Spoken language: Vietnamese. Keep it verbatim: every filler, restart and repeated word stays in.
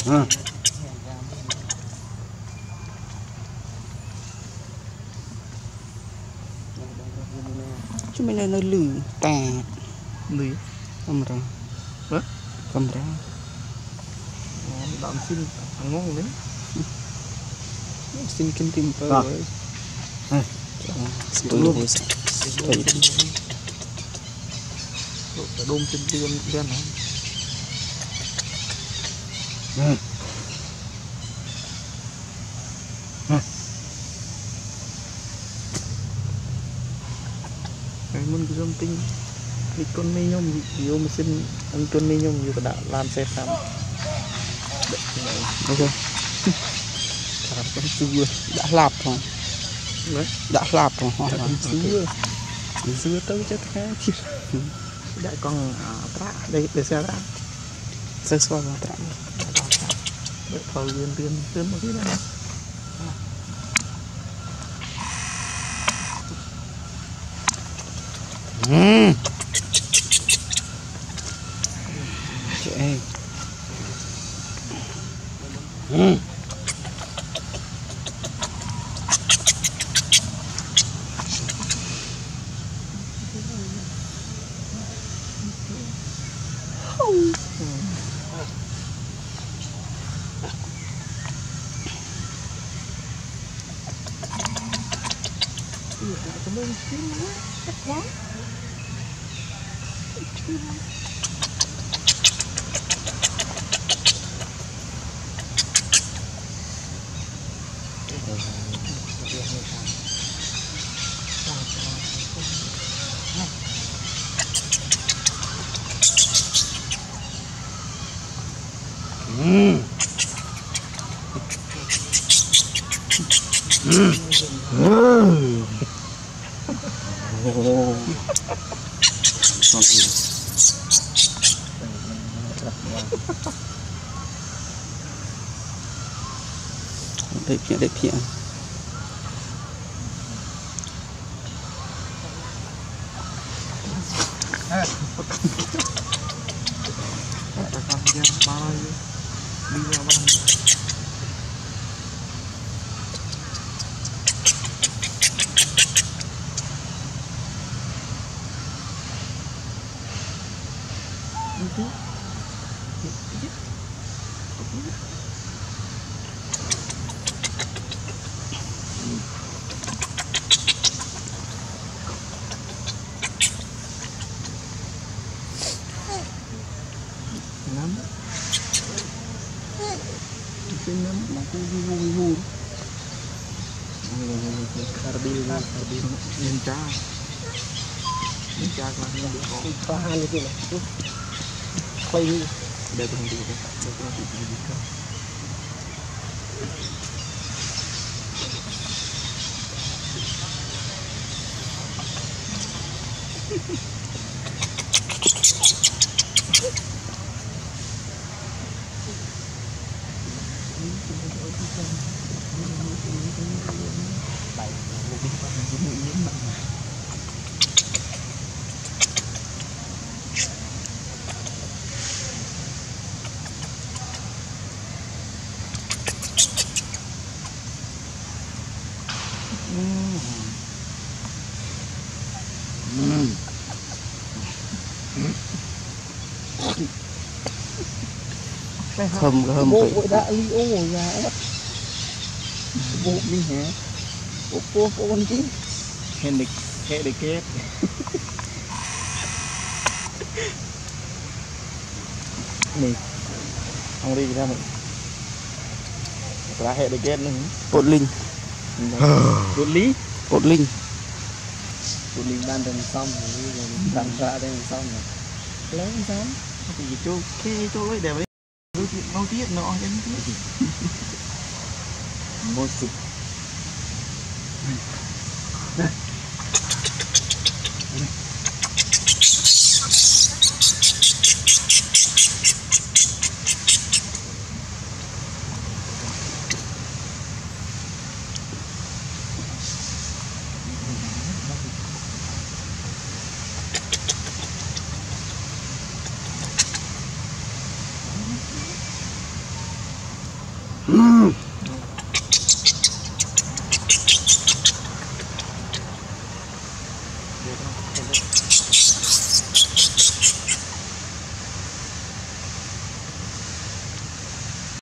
à. Chứ mình là nơi lử tà lử camera hả camera đạn xin ngon đấy xin kinh tim à. với tôi luôn tôi đôm trên đen đen hả cái môn cái dòng tinh đi con mê nhung vô mà xin ăn con mê nhung vô đã làm xe khám ok làm con xưa đã lạp rồi đấy đã lạp rồi hoa con xưa xưa tới chết khá chứ đại con tra đây để xe ra sơ sơ vào tra để thầu viên viên viên một cái này ừ chị ừ Mm. Mm. Mm. Oh. Đẹp nhỉ, đẹp nhỉ. Nắm cái nắm mà cô vui vui vui carbon carbon nhân cha nhân cha là nhân được có pha hai như thế này quay đi đây tôi không đi đây tôi không đi đi đâu Không không bộ bộ đã li ô rồi ra bộ đi hả bộ bộ bộ con chứ hẹn được hẹn được kết này không đi ra mình ra hẹn được kết nữa bột linh bột lý bột linh bột linh ban đêm xong rồi làm ra đây xong rồi lấy sao thì cho kê cho lấy đẹp đấy mau tiết nó em tiết một chục Dia